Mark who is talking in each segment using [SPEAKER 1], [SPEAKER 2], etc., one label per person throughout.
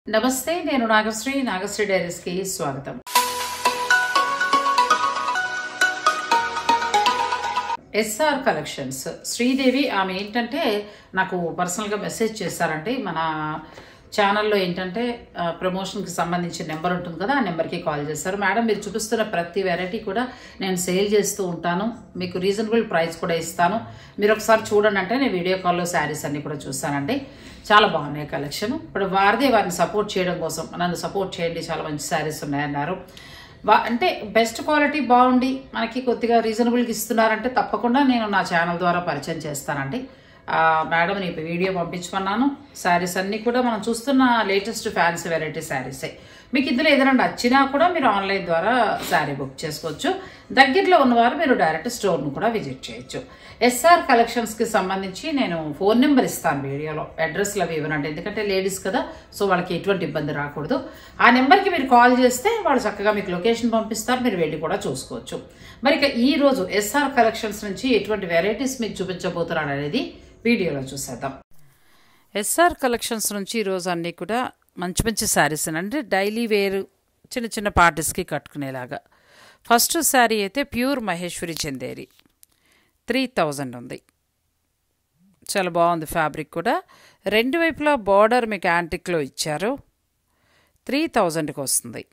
[SPEAKER 1] నమస్తే నేను నాగశ్రీ డైరీస్ కి స్వాగతం. ఎస్ఆర్ కలెక్షన్స్ శ్రీదేవి ఆమె ఏంటంటే నాకు పర్సనల్గా మెసేజ్ చేశారండి. మన ఛానల్లో ఏంటంటే ప్రమోషన్కి సంబంధించిన నెంబర్ ఉంటుంది కదా, ఆ నెంబర్కి కాల్ చేశారు. మేడం మీరు చూపిస్తున్న ప్రతి వెరైటీ కూడా నేను సేల్ చేస్తూ ఉంటాను, మీకు రీజనబుల్ ప్రైస్ కూడా ఇస్తాను, మీరు ఒకసారి చూడండి అంటే నేను వీడియో కాల్లో శారీస్ అన్ని కూడా చూసానండి. చాలా బాగున్నాయి కలెక్షన్. ఇప్పుడు వారిని సపోర్ట్ చేయడం కోసం నన్ను సపోర్ట్ చేయండి, చాలా మంచి శారీస్ ఉన్నాయన్నారు. అంటే బెస్ట్ క్వాలిటీ బాగుండి మనకి కొద్దిగా రీజనబుల్గా ఇస్తున్నారంటే తప్పకుండా నేను నా ఛానల్ ద్వారా పరిచయం చేస్తానండి. మేడం నీ వీడియో పంపించమన్నాను. శారీస్ అన్నీ కూడా మనం చూస్తున్న లేటెస్ట్ ఫ్యాన్సీ వెరైటీ శారీసే. మీకు ఇందులో ఏదైనా నచ్చినా కూడా మీరు ఆన్లైన్ ద్వారా శారీ బుక్ చేసుకోవచ్చు. దగ్గరలో ఉన్నవారు మీరు డైరెక్ట్ స్టోర్ను కూడా విజిట్ చేయొచ్చు. ఎస్ఆర్ కలెక్షన్స్కి సంబంధించి నేను ఫోన్ నెంబర్ ఇస్తాను వీడియోలో, అడ్రస్లు అవి ఇవ్వనండి, ఎందుకంటే లేడీస్ కదా, సో వాళ్ళకి ఎటువంటి ఇబ్బంది రాకూడదు. ఆ నెంబర్కి మీరు కాల్ చేస్తే వాళ్ళు చక్కగా మీకు లొకేషన్ పంపిస్తారు, మీరు వెళ్ళి కూడా చూసుకోవచ్చు. మరి ఇక ఈరోజు ఎస్ఆర్ కలెక్షన్స్ నుంచి ఎటువంటి వెరైటీస్ మీకు చూపించబోతున్నాను అనేది వీడియోలో చూసేద్దాం. ఎస్ఆర్ కలెక్షన్స్ నుంచి ఈరోజు అన్నీ కూడా మంచి మంచి శారీస్ అంటే డైలీ వేర్ చిన్న చిన్న పార్టీస్కి కట్టుకునేలాగా. ఫస్ట్ శారీ అయితే ప్యూర్ మహేశ్వరి చందేరి 3000 ఉంది. చాలా బాగుంది ఫ్యాబ్రిక్ కూడా. రెండు వైపులా బార్డర్ మీకు యాంటిక్లో ఇచ్చారు. 3000కి వస్తుంది.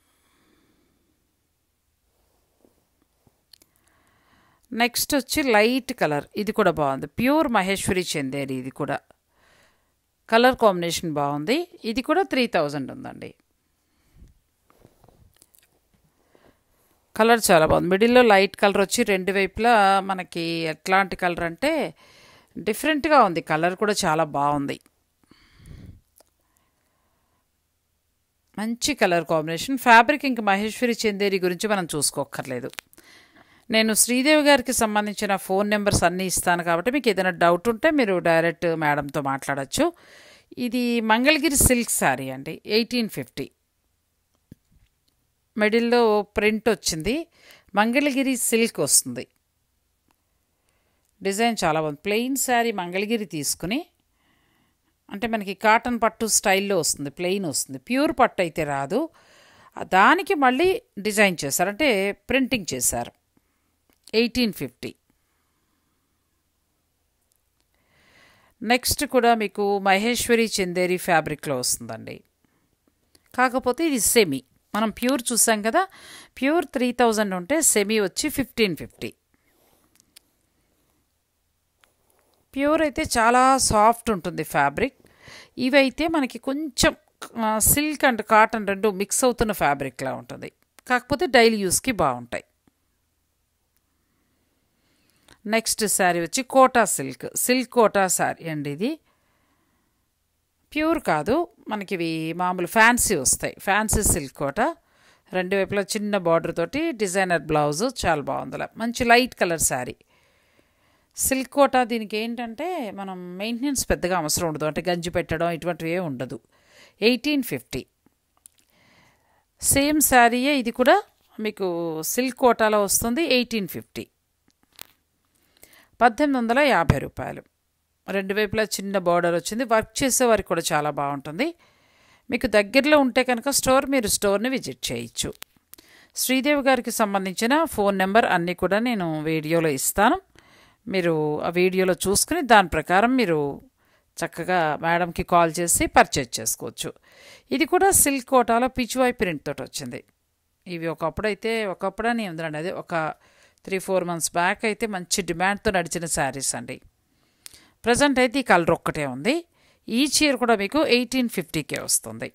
[SPEAKER 1] నెక్స్ట్ వచ్చి లైట్ కలర్, ఇది కూడా బాగుంది. ప్యూర్ మహేశ్వరి చందేరి, ఇది కూడా కలర్ కాంబినేషన్ బాగుంది. ఇది కూడా 3000 ఉందండి. కలర్ చాలా బాగుంది. మిడిల్లో లైట్ కలర్ వచ్చి రెండు వైపులా మనకి ఎట్లాంటి కలర్ అంటే డిఫరెంట్గా ఉంది. కలర్ కూడా చాలా బాగుంది. మంచి కలర్ కాంబినేషన్. ఫ్యాబ్రిక్ ఇంక మహేశ్వరి చందేరి గురించి మనం చూసుకోక్కర్లేదు. నేను శ్రీదేవి గారికి సంబంధించిన ఫోన్ నెంబర్స్ అన్నీ ఇస్తాను కాబట్టి మీకు ఏదైనా డౌట్ ఉంటే మీరు డైరెక్ట్ మేడంతో మాట్లాడచ్చు. ఇది మంగళగిరి సిల్క్ శారీ అండి, 1850. మిడిల్లో ప్రింట్ వచ్చింది, మంగళగిరి సిల్క్ వస్తుంది. డిజైన్ చాలా బాగుంది. ప్లెయిన్ శారీ మంగళగిరి తీసుకుని అంటే మనకి కాటన్ పట్టు స్టైల్లో వస్తుంది, ప్లెయిన్ వస్తుంది. ప్యూర్ పట్టు అయితే రాదు, దానికి మళ్ళీ డిజైన్ చేశారు, అంటే ప్రింటింగ్ చేశారు. 1850. నెక్స్ట్ కూడా మీకు మహేశ్వరి చందేరి ఫ్యాబ్రిక్లో వస్తుందండి. కాకపోతే ఇది సెమీ. మనం ప్యూర్ చూసాం కదా, ప్యూర్ 3000 ఉంటే సెమీ వచ్చి 1550. ప్యూర్ అయితే చాలా సాఫ్ట్ ఉంటుంది ఫ్యాబ్రిక్. ఇవైతే మనకి కొంచెం సిల్క్ అండ్ కాటన్ రెండు మిక్స్ అవుతున్న ఫ్యాబ్రిక్లా ఉంటుంది, కాకపోతే డైలీ యూస్కి బాగుంటాయి. నెక్స్ట్ శారీ వచ్చి Kota silk, silk Kota saree అండి. ఇది ప్యూర్ కాదు, మనకి ఇవి మామూలు ఫ్యాన్సీ వస్తాయి. ఫ్యాన్సీ సిల్క్ కోటా, రెండు వైపులా చిన్న బార్డర్ తోటి డిజైనర్ బ్లౌజు, చాలా బాగుంది. మంచి light colour saree. Silk Kota దీనికి ఏంటంటే మనం మెయింటెనెన్స్ పెద్దగా అవసరం ఉండదు, అంటే గంజి పెట్టడం ఇటువంటివి ఏమి ఉండదు. 1850. సేమ్ శారీయే ఇది కూడా మీకు సిల్క్ కోటాలో వస్తుంది. 1850. 1850 రూపాయలు. రెండు వైపులా చిన్న బార్డర్ వచ్చింది. వర్క్ చేసే వారికి కూడా చాలా బాగుంటుంది. మీకు దగ్గరలో ఉంటే కనుక మీరు స్టోర్ని విజిట్ చేయొచ్చు. శ్రీదేవి గారికి సంబంధించిన ఫోన్ నెంబర్ అన్నీ కూడా నేను వీడియోలో ఇస్తాను. మీరు ఆ వీడియోలో చూసుకుని దాని ప్రకారం మీరు చక్కగా మేడంకి కాల్ చేసి పర్చేజ్ చేసుకోవచ్చు. ఇది కూడా సిల్క్ కోటాలో పిచ్వాయ్ ప్రింట్ తోటి వచ్చింది. ఇవి ఒకప్పుడని ఉందండి, అదే ఒక 3-4 months బ్యాక్ అయితే మంచి డిమాండ్తో నడిచిన శారీస్ అండి. ప్రజెంట్ అయితే ఈ కలర్ ఒక్కటే ఉంది. ఈ చీర కూడా మీకు 1850కే వస్తుంది.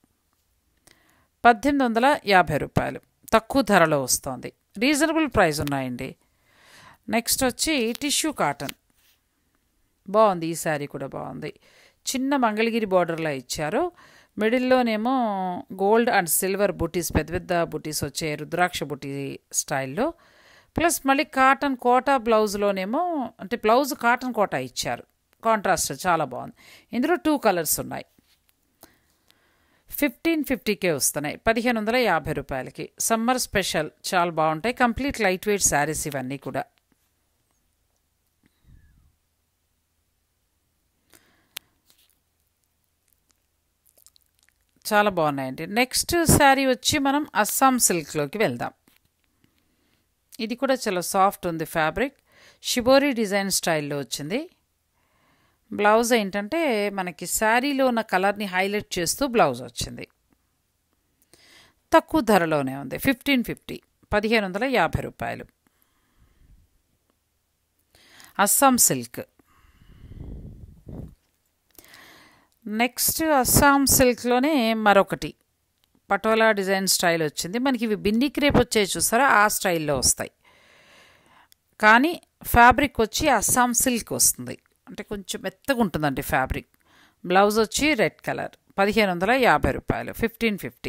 [SPEAKER 1] 1850 రూపాయలు, తక్కువ ధరలో వస్తుంది. రీజనబుల్ ప్రైస్ ఉన్నాయండి. నెక్స్ట్ వచ్చి టిష్యూ కాటన్, బాగుంది. ఈ శారీ కూడా బాగుంది. చిన్న మంగళగిరి బార్డర్లో ఇచ్చారు. మిడిల్లోనేమో గోల్డ్ అండ్ సిల్వర్ బుటీస్, పెద్ద పెద్ద బుటీస్ వచ్చే రుద్రాక్ష బుటీ స్టైల్లో, ప్లస్ మళ్ళీ కాటన్ కోటా బ్లౌజ్లోనేమో అంటే బ్లౌజ్ కాటన్ కోటా ఇచ్చారు. కాంట్రాస్ట్ చాలా బాగుంది. ఇందులో 2 కలర్స్ ఉన్నాయి. 1550కే వస్తున్నాయి. 1550 రూపాయలకి. సమ్మర్ స్పెషల్, చాలా బాగుంటాయి. కంప్లీట్ లైట్ వెయిట్ శారీస్ ఇవన్నీ కూడా. చాలా బాగున్నాయండి. నెక్స్ట్ శారీ వచ్చి మనం అస్సాం సిల్క్లోకి వెళ్దాం. ఇది కూడా చాలా సాఫ్ట్ ఉంది ఫ్యాబ్రిక్. షిబోరి డిజైన్ స్టైల్లో వచ్చింది. బ్లౌజ్ ఏంటంటే మనకి శారీలో ఉన్న కలర్ని హైలైట్ చేస్తూ బ్లౌజ్ వచ్చింది. తక్కువ ధరలోనే ఉంది. 1550, 1550 రూపాయలు. అస్సాం సిల్క్. నెక్స్ట్ అస్సాం సిల్క్లోనే మరొకటి పటోలా డిజైన్ స్టైల్ వచ్చింది. మనకి ఇవి బిన్ని క్రేప్ వచ్చాయి చూసారా, ఆ స్టైల్లో వస్తాయి. కానీ ఫ్యాబ్రిక్ వచ్చి అస్సాం సిల్క్ వస్తుంది. అంటే కొంచెం మెత్తగా ఉంటుందండి ఫ్యాబ్రిక్. బ్లౌజ్ వచ్చి రెడ్ కలర్. 1550 రూపాయలు. 1550.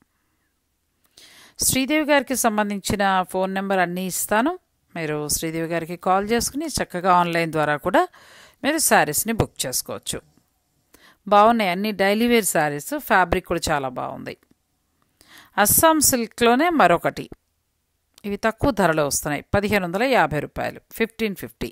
[SPEAKER 1] శ్రీదేవి గారికి సంబంధించిన ఫోన్ నెంబర్ అన్నీ ఇస్తాను. మీరు శ్రీదేవి గారికి కాల్ చేసుకుని చక్కగా ఆన్లైన్ ద్వారా కూడా మీరు శారీస్ని బుక్ చేసుకోవచ్చు. బాగున్నాయి అన్ని డైలీ వేర్ శారీస్. ఫ్యాబ్రిక్ కూడా చాలా బాగుంది. అస్సాం సిల్క్లోనే మరొకటి. ఇవి తక్కువ ధరలో వస్తున్నాయి. 1550 రూపాయలు. 1550.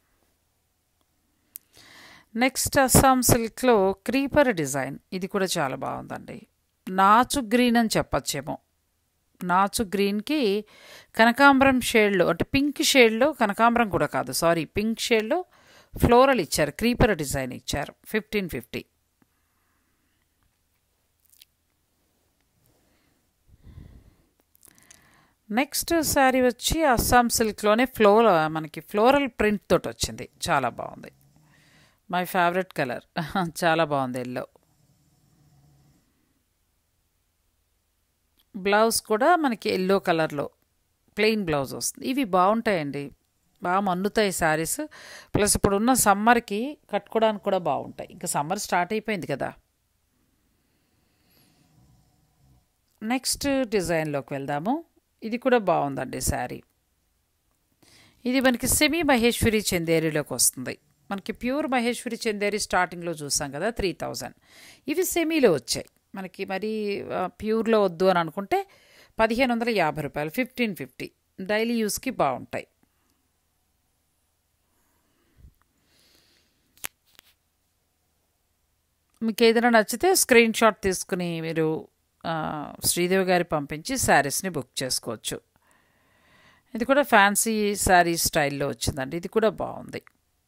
[SPEAKER 1] నెక్స్ట్ అస్సాం సిల్క్లో క్రీపర్ డిజైన్. ఇది కూడా చాలా బాగుందండి. నాచు గ్రీన్ అని చెప్పచ్చేమో. నాచు గ్రీన్కి కనకాంబరం షేడ్లో, అంటే పింక్ షేడ్లో, కనకాంబరం కూడా కాదు సారీ, పింక్ షేడ్లో ఫ్లోరల్ ఇచ్చారు. క్రీపర్ డిజైన్ ఇచ్చారు. 1550. నెక్స్ట్ శారీ వచ్చి అస్సాం సిల్క్లోనే మనకి ఫ్లోరల్ ప్రింట్ తోటి వచ్చింది. చాలా బాగుంది. My favourite colour. చాలా బాగుంది ఎల్లో. బ్లౌజ్ కూడా మనకి ఎల్లో కలర్లో ప్లెయిన్ బ్లౌజ్ వస్తుంది. ఇవి బాగుంటాయండి, బాగా మన్నుతాయి శారీస్. ప్లస్ ఇప్పుడు ఉన్న సమ్మర్కి కట్టుకోవడానికి కూడా బాగుంటాయి. ఇంకా సమ్మర్ స్టార్ట్ అయిపోయింది కదా. నెక్స్ట్ డిజైన్లోకి వెళ్దాము. ఇది కూడా బాగుందండి శారీ. ఇది మనకి సెమీ మహేశ్వరి చందేరిలోకి వస్తుంది. మనకి ప్యూర్ మహేశ్వరి చందేరి స్టార్టింగ్లో చూసాం కదా 3000. ఇవి సెమీలో వచ్చాయి. మనకి మరి ప్యూర్లో వద్దు అని అనుకుంటే 1550 రూపాయలు. 1550. డైలీ యూస్కి బాగుంటాయి. మీకు ఏదైనా నచ్చితే స్క్రీన్ షాట్ తీసుకుని మీరు శ్రీదేవి గారి పంపించి శారీస్ని బుక్ చేసుకోవచ్చు. ఇది కూడా ఫ్యాన్సీ శారీ స్టైల్లో వచ్చిందండి. ఇది కూడా బాగుంది.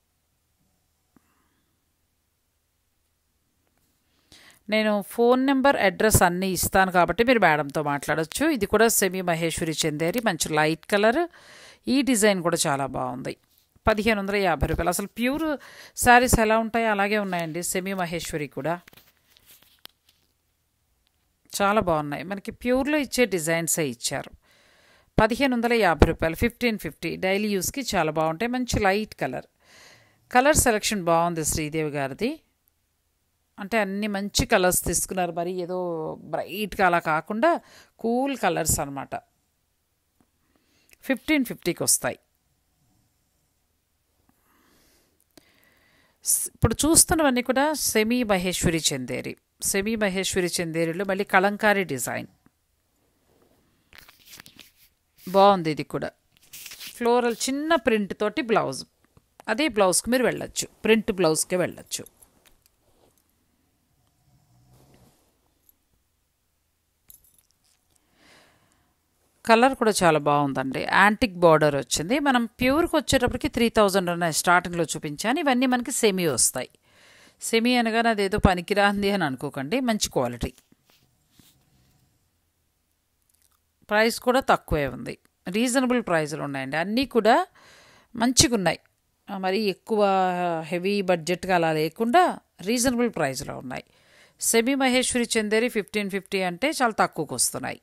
[SPEAKER 1] నేను ఫోన్ నెంబర్ అడ్రస్ అన్నీ ఇస్తాను కాబట్టి మీరు మేడంతో మాట్లాడచ్చు. ఇది కూడా సెమీ మహేశ్వరి చందేరి, మంచి లైట్ కలర్. ఈ డిజైన్ కూడా చాలా బాగుంది. 1550 రూపాయలు. అసలు ప్యూర్ శారీస్ ఎలా ఉంటాయో అలాగే ఉన్నాయండి. సెమీ మహేశ్వరి కూడా చాలా బాగున్నాయి. మనకి ప్యూర్లో ఇచ్చే డిజైన్సే ఇచ్చారు. 1550 రూపాయలు. 1550. డైలీ యూస్కి చాలా బాగుంటాయి. మంచి లైట్ కలర్. కలర్ సెలెక్షన్ బాగుంది శ్రీదేవి గారిది. అంటే అన్ని మంచి కలర్స్ తీసుకున్నారు. మరి ఏదో బ్రైట్గా అలా కాకుండా కూల్ కలర్స్ అనమాట. 1550కి వస్తాయి. ఇప్పుడు చూస్తున్నవన్నీ కూడా సెమీ మహేశ్వరి చందేరి. సెమీ మహేశ్వరి చందేరిలో మళ్ళీ కలంకారీ డిజైన్ బాగుంది. ఇది కూడా ఫ్లోరల్ చిన్న ప్రింట్ తోటి బ్లౌజ్. అదే బ్లౌజ్కి మీరు వెళ్ళొచ్చు, ప్రింట్ బ్లౌజ్కి వెళ్ళొచ్చు. కలర్ కూడా చాలా బాగుందండి. యాంటిక్ బార్డర్ వచ్చింది. మనం ప్యూర్కి వచ్చేటప్పటికి 3000 ఉన్నాయి. స్టార్టింగ్లో చూపించాను. ఇవన్నీ మనకి సెమీ వస్తాయి. సెమీ అనగానే అదేదో పనికిరాంది అని అనుకోకండి. మంచి క్వాలిటీ. ప్రైస్ కూడా తక్కువే ఉంది. రీజనబుల్ ప్రైస్లు ఉన్నాయండి. అన్నీ కూడా మంచిగా ఉన్నాయి. మరి ఎక్కువ హెవీ బడ్జెట్గా అలా లేకుండా రీజనబుల్ ప్రైస్లో ఉన్నాయి. సెమీ మహేశ్వరి చందేరి 1550 అంటే చాలా తక్కువకు వస్తున్నాయి.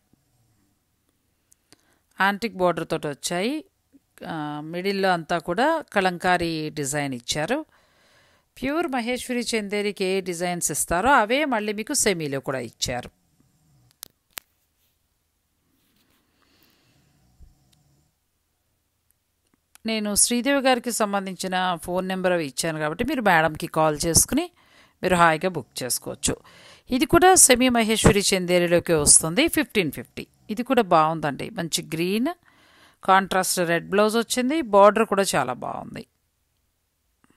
[SPEAKER 1] యాంటిక్ బార్డర్ తోటి వచ్చాయి. మిడిల్లో అంతా కూడా కలంకారీ డిజైన్ ఇచ్చారు. ప్యూర్ మహేశ్వరి చందేరికి ఏ డిజైన్స్ ఇస్తారో అవే మళ్ళీ మీకు సెమీలో కూడా ఇచ్చారు. నేను శ్రీదేవి గారికి సంబంధించిన ఫోన్ నెంబర్ అవి ఇచ్చాను కాబట్టి మీరు మేడంకి కాల్ చేసుకుని మీరు హాయిగా బుక్ చేసుకోవచ్చు. ఇది కూడా సెమీ మహేశ్వరి చందేరిలోకి వస్తుంది. 1550. ఇది కూడా బాగుందండి. మంచి గ్రీన్ కాంట్రాస్ట్ రెడ్ బ్లౌజ్ వచ్చింది. బార్డర్ కూడా చాలా బాగుంది.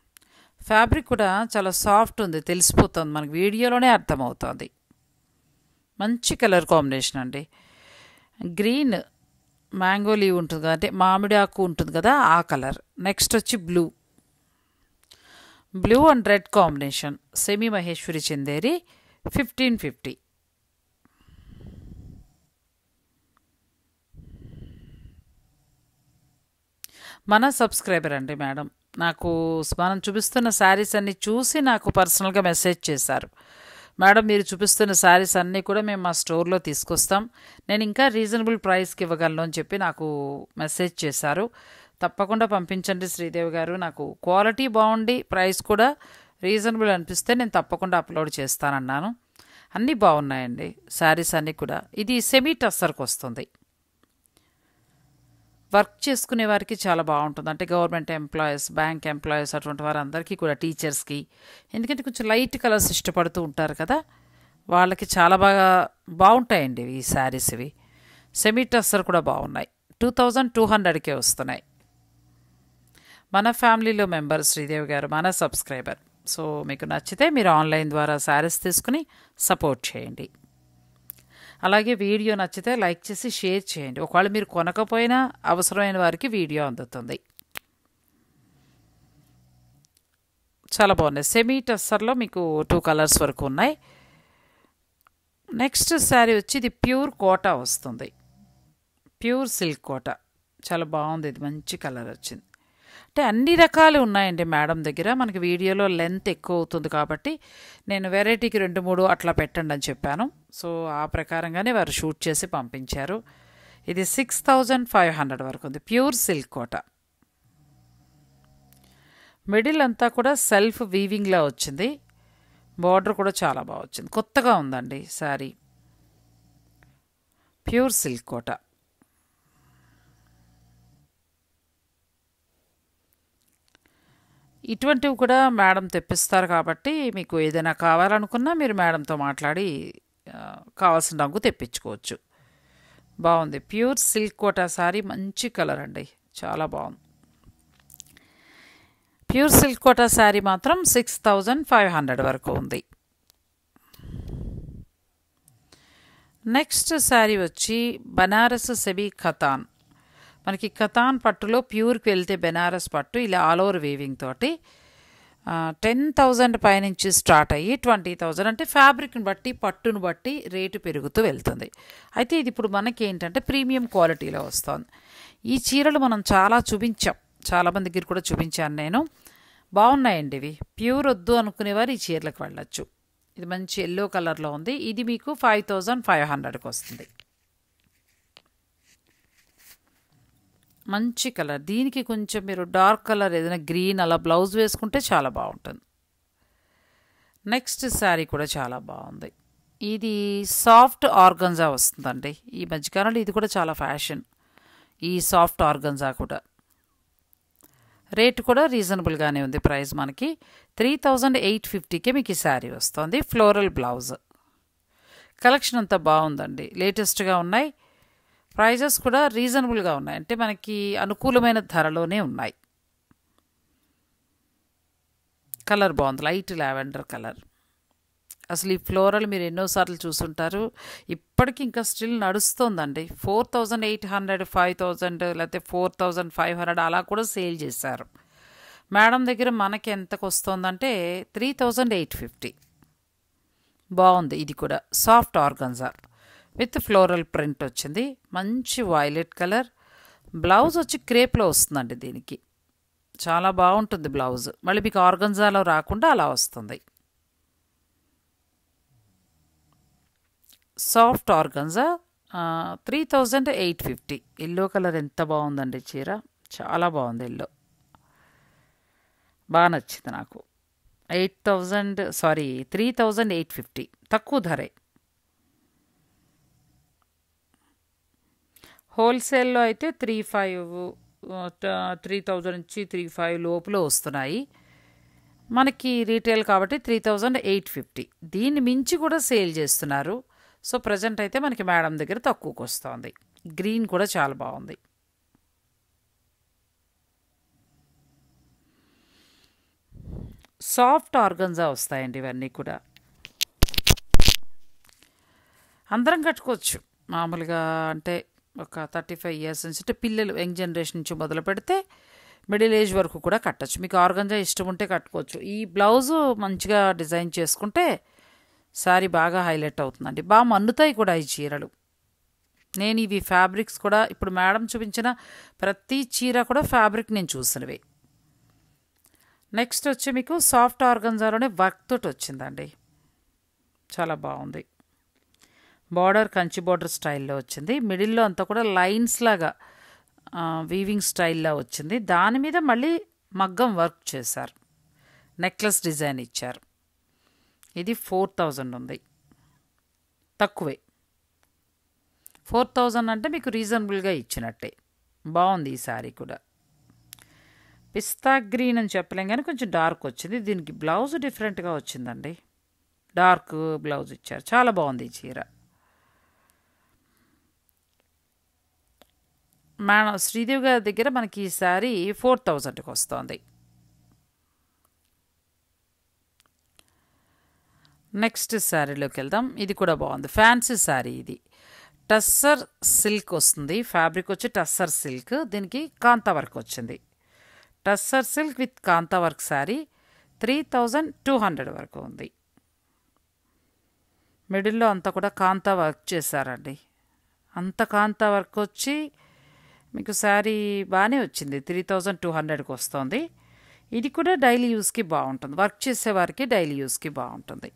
[SPEAKER 1] ఫ్యాబ్రిక్ కూడా చాలా సాఫ్ట్ ఉంది. తెలిసిపోతుంది మనకి, వీడియోలోనే అర్థమవుతుంది. మంచి కలర్ కాంబినేషన్ అండి. గ్రీన్ మ్యాంగో లీవ్ ఉంటుంది కదా, అంటే మామిడి ఆకు ఉంటుంది కదా, ఆ కలర్. నెక్స్ట్ వచ్చి blue and red combination, semi Maheshwari Chanderi 1550. మన సబ్స్క్రైబర్ అండి మేడం. నాకు మనం చూపిస్తున్న శారీస్ అన్నీ చూసి నాకు పర్సనల్గా మెసేజ్ చేశారు. మేడం మీరు చూపిస్తున్న శారీస్ అన్నీ కూడా మేము మా స్టోర్లో తీసుకొస్తాం, నేను ఇంకా రీజనబుల్ ప్రైస్కి ఇవ్వగలను అని చెప్పి నాకు మెసేజ్ చేశారు. తప్పకుండా పంపించండి శ్రీదేవి గారు, నాకు క్వాలిటీ బాగుండి ప్రైస్ కూడా రీజనబుల్ అనిపిస్తే నేను తప్పకుండా అప్లోడ్ చేస్తానన్నాను. అన్నీ బాగున్నాయండి శారీస్ అన్నీ కూడా. ఇది సెమీ టస్సర్కి వస్తుంది. వర్క్ చేసుకునే వారికి చాలా బాగుంటుంది, అంటే గవర్నమెంట్ ఎంప్లాయీస్, బ్యాంక్ ఎంప్లాయీస్, అటువంటి వారందరికీ కూడా, టీచర్స్కి. ఎందుకంటే కొంచెం లైట్ కలర్స్ ఇష్టపడుతూ ఉంటారు కదా, వాళ్ళకి చాలా బాగుంటాయండి ఈ శారీస్. ఇవి సెమీ టస్సర్ కూడా బాగున్నాయి. 2200కే వస్తున్నాయి. మన ఫ్యామిలీలో మెంబర్ శ్రీదేవి గారు, మన సబ్స్క్రైబర్. సో మీకు నచ్చితే మీరు ఆన్లైన్ ద్వారా శారీస్ తీసుకుని సపోర్ట్ చేయండి. అలాగే వీడియో నచ్చితే లైక్ చేసి షేర్ చేయండి. ఒకవేళ మీరు కొనకపోయినా అవసరమైన వారికి వీడియో అందుతుంది. చాలా బాగున్నాయి. సెమీ టస్సర్లో మీకు 2 కలర్స్ వరకు ఉన్నాయి. నెక్స్ట్ శారీ వచ్చి ఇది ప్యూర్ కోటా వస్తుంది, ప్యూర్ సిల్క్ కోటా. చాలా బాగుంది, ఇది మంచి కలర్ వచ్చింది. అంటే అన్ని రకాలు ఉన్నాయండి మేడం దగ్గర. మనకి వీడియోలో లెంత్ ఎక్కువ అవుతుంది కాబట్టి నేను వెరైటీకి 2-3 అట్లా పెట్టండి అని చెప్పాను. సో ఆ ప్రకారంగానే వారు షూట్ చేసి పంపించారు. ఇది 6500 వరకు ఉంది, ప్యూర్ సిల్క్ కోట. మిడిల్ అంతా కూడా సెల్ఫ్ వీవింగ్లా వచ్చింది, బార్డర్ కూడా చాలా బాగా వచ్చింది, కొత్తగా ఉందండి శారీ. ప్యూర్ సిల్క్ కోట. ఇటువంటివి కూడా మేడం తెప్పిస్తారు కాబట్టి మీకు ఏదైనా కావాలనుకున్నా మీరు మేడంతో మాట్లాడి కావాల్సిన రంగు తెప్పించుకోవచ్చు. బాగుంది, ప్యూర్ సిల్క్ కోటా శారీ, మంచి కలర్ అండి, చాలా బాగుంది. ప్యూర్ సిల్క్ కోటా శారీ మాత్రం 6500 వరకు ఉంది. నెక్స్ట్ శారీ వచ్చి బనారస్ సెమీ ఖతాన్. మనకి ఖతాన్ పట్టులో ప్యూర్కి వెళ్తే బెనారస్ పట్టు ఇలా ఆల్ ఓవర్ వీవింగ్ తోటి 10,000 పైనుంచి స్టార్ట్ అయ్యి 20,000, అంటే ఫ్యాబ్రిక్ని బట్టి పట్టును బట్టి రేటు పెరుగుతూ వెళ్తుంది. అయితే ఇది ఇప్పుడు మనకి ఏంటంటే ప్రీమియం క్వాలిటీలో వస్తుంది. ఈ చీరలు మనం చాలా చూపించాం, చాలామంది దగ్గర కూడా చూపించాను నేను. బాగున్నాయండి ఇవి. ప్యూర్ వద్దు అనుకునేవారు ఈ చీరలకు వెళ్ళచ్చు. ఇది మంచి ఎల్లో కలర్లో ఉంది, ఇది మీకు 5500కి వస్తుంది. మంచి కలర్. దీనికి కొంచెం మీరు డార్క్ కలర్ ఏదైనా గ్రీన్ అలా బ్లౌజ్ వేసుకుంటే చాలా బాగుంటుంది. నెక్స్ట్ శారీ కూడా చాలా బాగుంది. ఇది సాఫ్ట్ ఆర్గంజా వస్తుందండి. ఈ మధ్యకాలంలో ఇది కూడా చాలా ఫ్యాషన్, ఈ సాఫ్ట్ ఆర్గంజా కూడా. రేట్ కూడా రీజనబుల్గానే ఉంది. ప్రైస్ మనకి 3850కే మీకు ఈ శారీ వస్తుంది. Floral blouse. కలెక్షన్ అంతా బాగుందండి, లేటెస్ట్గా ఉన్నాయి. ప్రైజెస్ కూడా రీజనబుల్గా ఉన్నాయి, అంటే మనకి అనుకూలమైన ధరలోనే ఉన్నాయి. కలర్ బాగుంది, లైట్ లావెండర్ కలర్. అసలు ఈ ఫ్లోరల్ మీరు ఎన్నోసార్లు చూసుంటారు, ఇప్పటికి ఇంకా స్టిల్ నడుస్తుందండి. 4800, 5000 లేకపోతే 4500 అలా కూడా సేల్ చేశారు. మేడం దగ్గర మనకి ఎంతకు వస్తుందంటే 3850. బాగుంది. ఇది కూడా soft organza with floral print వచ్చింది, మంచి వైలెట్ కలర్. బ్లౌజ్ వచ్చి క్రేప్లో వస్తుందండి దీనికి, చాలా బాగుంటుంది బ్లౌజ్. మళ్ళీ మీకు ఆర్గంజాలో రాకుండా అలా వస్తుంది. Soft organza 3850. ఎల్లో కలర్ ఎంత బాగుందండి చీర, చాలా బాగుంది ఎల్లో, బాగా నచ్చింది నాకు. 3850, తక్కువ ధరే. హోల్సేల్లో అయితే 3000 నుంచి 35 లోపల వస్తున్నాయి. మనకి రీటైల్ కాబట్టి 3850. దీన్ని మించి కూడా సేల్ చేస్తున్నారు. సో ప్రజెంట్ అయితే మనకి మేడం దగ్గర తక్కువకి వస్తుంది. గ్రీన్ కూడా చాలా బాగుంది. సాఫ్ట్ ఆర్గంజా వస్తాయండి ఇవన్నీ కూడా. అందరం కట్టుకోవచ్చు మామూలుగా. అంటే ఒక 35 ఇయర్స్ నుంచి అంటే పిల్లలు యంగ్ జనరేషన్ నుంచి మొదలు పెడితే మిడిల్ ఏజ్ వరకు కూడా కట్టచ్చు. మీకు ఆర్గంజా ఇష్టం ఉంటే కట్టుకోవచ్చు. ఈ బ్లౌజు మంచిగా డిజైన్ చేసుకుంటే శారీ బాగా హైలైట్ అవుతుందండి. బాగా మన్నుతాయి కూడా ఈ చీరలు. నేను ఇవి ఫ్యాబ్రిక్స్ కూడా ఇప్పుడు మేడం చూపించిన ప్రతి చీర కూడా ఫ్యాబ్రిక్ నేను చూసినవి. నెక్స్ట్ వచ్చి మీకు సాఫ్ట్ ఆర్గంజాలోనే వర్క్ తోటి వచ్చిందండి, చాలా బాగుంది. బార్డర్ కంచి బార్డర్ స్టైల్లో వచ్చింది. మిడిల్లో అంతా కూడా లైన్స్ లాగా వీవింగ్ స్టైల్లో వచ్చింది. దాని మీద మళ్ళీ మగ్గం వర్క్ చేశారు, నెక్లెస్ డిజైన్ ఇచ్చారు. ఇది 4000 ఉంది, తక్కువే. 4000 అంటే మీకు రీజనబుల్గా ఇచ్చినట్టే. బాగుంది ఈ శారీ కూడా. పిస్తా గ్రీన్ అని చెప్పలేం కానీ కొంచెం డార్క్ వచ్చింది. దీనికి బ్లౌజ్ డిఫరెంట్గా వచ్చిందండి, డార్క్ బ్లౌజ్ ఇచ్చారు. చాలా బాగుంది ఈ చీర. మన శ్రీదేవి గారి దగ్గర మనకి ఈ శారీ 4000కి వస్తుంది. నెక్స్ట్ శారీలోకి వెళ్దాం. ఇది కూడా బాగుంది, ఫ్యాన్సీ శారీ. ఇది టస్సర్ సిల్క్ వస్తుంది, ఫ్యాబ్రిక్ వచ్చి టస్సర్ సిల్క్. దీనికి కాంతా వర్క్ వచ్చింది. Tussar silk with kantha work saree 3200 వరకు ఉంది. మిడిల్లో అంతా కూడా కాంతా వర్క్ చేశారండి. అంత కాంతా వర్క్ వచ్చి మీకు శారీ బాగానే వచ్చింది, 3200కి వస్తుంది. ఇది కూడా డైలీ యూస్కి బాగుంటుంది, వర్క్ చేసేవారికి డైలీ యూస్కి బాగుంటుంది.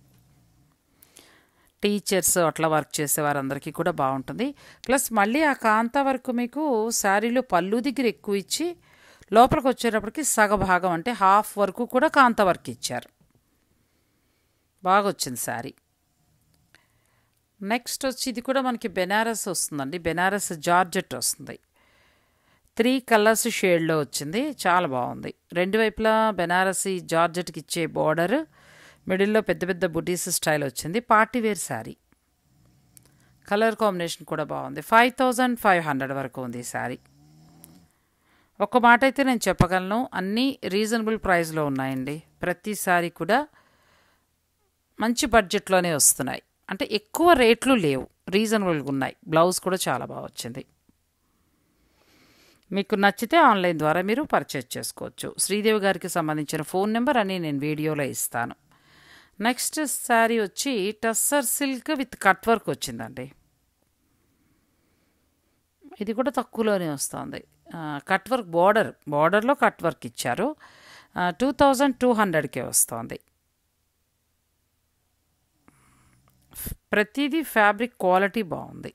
[SPEAKER 1] టీచర్స్ అట్లా వర్క్ చేసేవారందరికీ కూడా బాగుంటుంది. ప్లస్ మళ్ళీ ఆ కాంతా వర్క్ మీకు శారీలో పళ్ళు దగ్గర ఎక్కువ ఇచ్చి లోపలికి వచ్చేటప్పటికి సగభాగం అంటే హాఫ్ వరకు కూడా కాంతా వర్క్ ఇచ్చారు. బాగా వచ్చింది శారీ. నెక్స్ట్ వచ్చి ఇది కూడా మనకి బెనారస్ వస్తుందండి, బెనారస్ జార్జెట్ వస్తుంది. 3 కలర్స్ షేడ్లో వచ్చింది, చాలా బాగుంది. రెండు వైపులా బెనారసీ జార్జెట్కి ఇచ్చే బార్డర్, మిడిల్లో పెద్ద పెద్ద బుటీస్ స్టైల్ వచ్చింది. పార్టీవేర్ శారీ, కలర్ కాంబినేషన్ కూడా బాగుంది. 5500 వరకు ఉంది ఈ శారీ. ఒక మాట అయితే నేను చెప్పగలను, అన్నీ రీజనబుల్ ప్రైస్లో ఉన్నాయండి. ప్రతి శారీ కూడా మంచి బడ్జెట్లోనే వస్తున్నాయి, అంటే ఎక్కువ రేట్లు లేవు, రీజనబుల్గా ఉన్నాయి. బ్లౌజ్ కూడా చాలా బాగా వచ్చింది. మీకు నచ్చితే ఆన్లైన్ ద్వారా మీరు పర్చేజ్ చేసుకోవచ్చు. శ్రీదేవి గారికి సంబంధించిన ఫోన్ నెంబర్ అని నేను వీడియోలో ఇస్తాను. నెక్స్ట్ శారీ వచ్చి tussar silk with cut work వచ్చిందండి. ఇది కూడా తక్కువలోనే వస్తుంది. కట్ వర్క్ బార్డర్లో కట్ వర్క్ ఇచ్చారు. 2200కే వస్తుంది. ప్రతిదీ ఫ్యాబ్రిక్ క్వాలిటీ బాగుంది.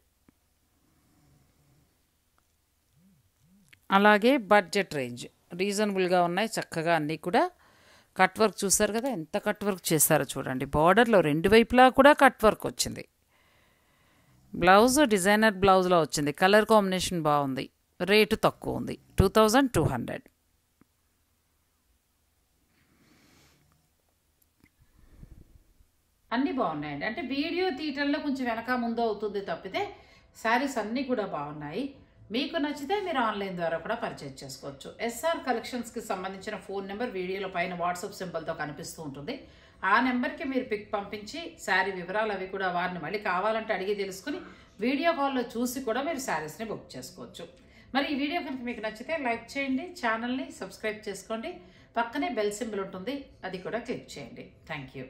[SPEAKER 1] అలాగే బడ్జెట్ రేంజ్ రీజనబుల్గా ఉన్నాయి, చక్కగా అన్నీ కూడా. కట్ వర్క్ చూసారు కదా, ఎంత కట్ వర్క్ చేశారో చూడండి. బార్డర్లో రెండు వైపులా కూడా కట్ వర్క్ వచ్చింది. బ్లౌజ్ డిజైనర్ బ్లౌజ్లో వచ్చింది. కలర్ కాంబినేషన్ బాగుంది, రేటు తక్కువ ఉంది, 2200. అన్నీ బాగున్నాయండి. అంటే వీడియో తీయటంలో కొంచెం వెనక ముందు అవుతుంది తప్పితే శారీస్ అన్నీ కూడా బాగున్నాయి. మీకు నచ్చితే మీరు ఆన్లైన్ ద్వారా కూడా పర్చేజ్ చేసుకోవచ్చు. ఎస్ఆర్ కలెక్షన్స్కి సంబంధించిన ఫోన్ నెంబర్ వీడియోలో పైన వాట్సాప్ సింబల్తో కనిపిస్తూ ఉంటుంది. ఆ నెంబర్కి మీరు పిక్ పంపించి శారీ వివరాలు అవి కూడా వారిని మళ్ళీ కావాలంటే అడిగి తెలుసుకుని వీడియో కాల్లో చూసి కూడా మీరు శారీస్ని బుక్ చేసుకోవచ్చు. మరి ఈ వీడియో కనుక మీకు నచ్చితే లైక్ చేయండి, ఛానల్ని సబ్స్క్రైబ్ చేసుకోండి, పక్కనే బెల్ సింబల్ ఉంటుంది, అది కూడా క్లిక్ చేయండి. Thank you.